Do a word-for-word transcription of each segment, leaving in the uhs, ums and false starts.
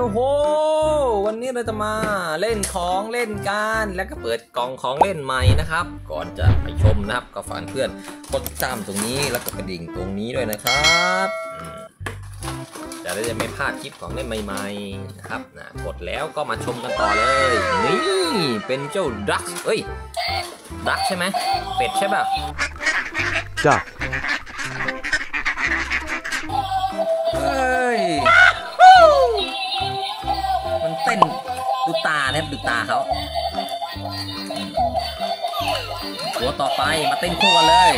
โหวันนี้เราจะมาเล่นของเล่นกันแล้วก็เปิดกล่องของเล่นใหม่นะครับก่อนจะไปชมนะครับก็ฝากเพื่อนกดติดตามตรงนี้แล้วก็กระดิ่งตรงนี้ด้วยนะครับจะได้ไม่พลาดคลิปของเล่นใหม่ๆนะครับนะกดแล้วก็มาชมกันต่อเลยนี่เป็นเจ้าดักเอ้ยดักใช่ไหมเป็ดใช่ป่ะดักเฮ้ยมันเต้นดูตาเนี่ยดูตาเขาตัวต่อไปมาเต้นคู่กันเลย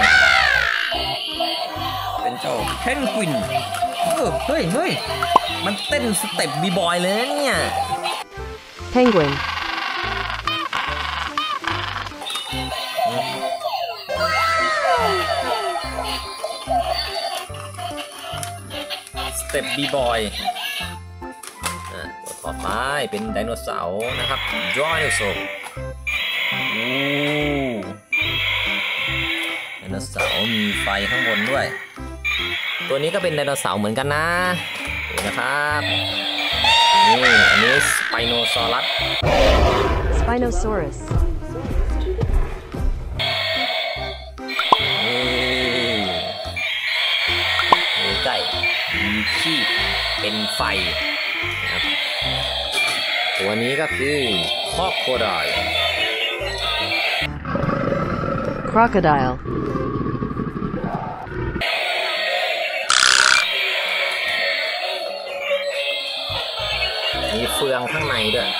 เป็นเจ้าเพนกวินเออเฮ้ยเฮ้ยมันเต้นสเต็ปบีบอยเลยนะเนี่ยเพนกวินสเต็ปบีบอยตัวต่อไปเป็นไดโนเสาร์นะครับไดโนเสาร์ไดโนเสาร์มีไฟข้างบนด้วยตัวนี้ก็เป็นไดโนเสาร์เหมือนกันนะดูนะครับนี่อันนี้สไปโนซอรัสสไปโนซอรัสนี่ใกล้มีขี้เป็นไฟนะครับตัวนี้ก็คือครอโคไดล์ crocodileมีเฟืองข้างในด้วย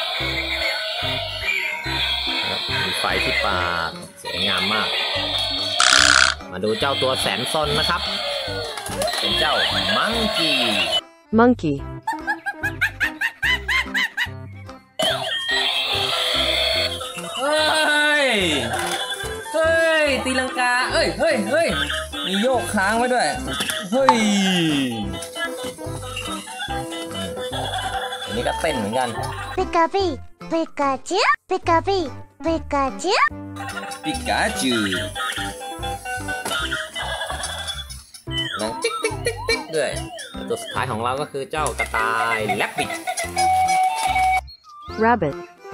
มีไฟที่ปากสวยงามมากมาดูเจ้าตัวแสนซนนะครับเป็นเจ้ามังกี้มังกี้เฮ้ยเฮ้ยตีลังกาเอ้ยเฮ้ยเฮ้ยมีโยกค้างไว้ด้วยเฮ้ยอันนี้ก็เต้นเหมือนกันปิกาปิปิกาจูปิกาปิปิกาจูปิกาจูน้องติ๊กติ๊กติ๊กติ๊กด้วยตัวสุดท้ายของเราก็คือเจ้ากระต่ายแรบบิท rabbit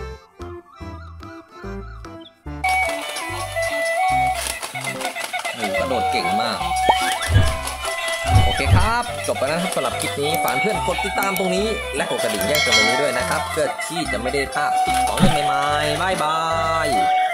กระโดดเก่งมากโอเคครับจบไปแล้วครับสำหรับคลิปนี้ฝากเพื่อนกดติดตามตรงนี้และกดกระดิ่งแจ้งเตือนตรงนี้ด้วยนะครับเพื่อที่จะไม่ได้พลาดคลิปของเล่นใหม่ๆบายบาย